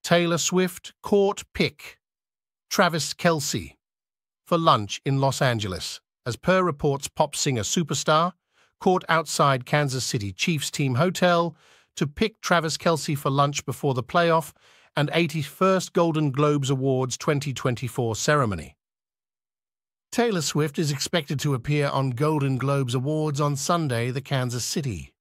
Taylor Swift caught Travis Kelce for lunch in Los Angeles, as per reports pop singer superstar caught outside Kansas City Chiefs team hotel to pick Travis Kelce for lunch before the playoff and 81st Golden Globes Awards 2024 ceremony. Taylor Swift is expected to appear on Golden Globes Awards on Sunday, the Kansas City